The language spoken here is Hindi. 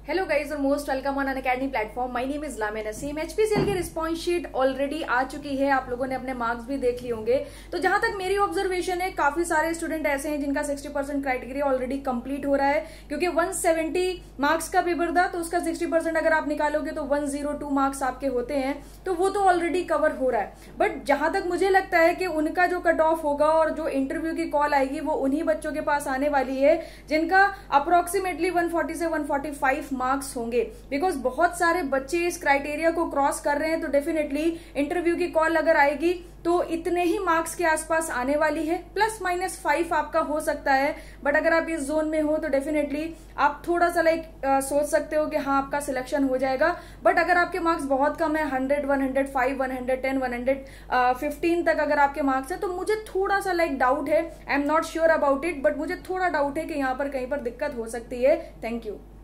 हेलो गाइज और most welcome on Unacademy platform. My name is Lamia Naseem. HPCL की रिस्पॉन्स शीट ऑलरेडी आ चुकी है, आप लोगों ने अपने मार्क्स भी देख लिए होंगे। तो जहां तक मेरी ऑब्जर्वेशन है, काफी सारे स्टूडेंट ऐसे हैं जिनका 60% क्राइटेरिया ऑलरेडी कंप्लीट हो रहा है, क्योंकि 170 मार्क्स का पेपर था, तो उसका 60% अगर आप निकालोगे तो 102 मार्क्स आपके होते हैं, तो वो तो ऑलरेडी कवर हो रहा है। बट जहां तक मुझे लगता है कि उनका जो कट ऑफ होगा और जो इंटरव्यू की कॉल आएगी वो उन्हीं बच्चों के पास आने वाली है जिनका अप्रोक्सीमेटली 140 से 145 मार्क्स होंगे, बिकॉज बहुत सारे बच्चे इस क्राइटेरिया को क्रॉस कर रहे हैं। तो डेफिनेटली इंटरव्यू की कॉल अगर आएगी तो इतने ही मार्क्स के आसपास आने वाली है, +-5 आपका हो सकता है। बट अगर आप इस जोन में हो तो डेफिनेटली आप थोड़ा सा सोच सकते हो कि हाँ आपका सिलेक्शन हो जाएगा। बट अगर आपके मार्क्स बहुत कम है, 100, 105, 110, 115 तक अगर आपके मार्क्स है, तो मुझे थोड़ा सा डाउट है। I am not sure about it, but मुझे थोड़ा डाउट है कि यहाँ पर कहीं पर दिक्कत हो सकती है। Thank you.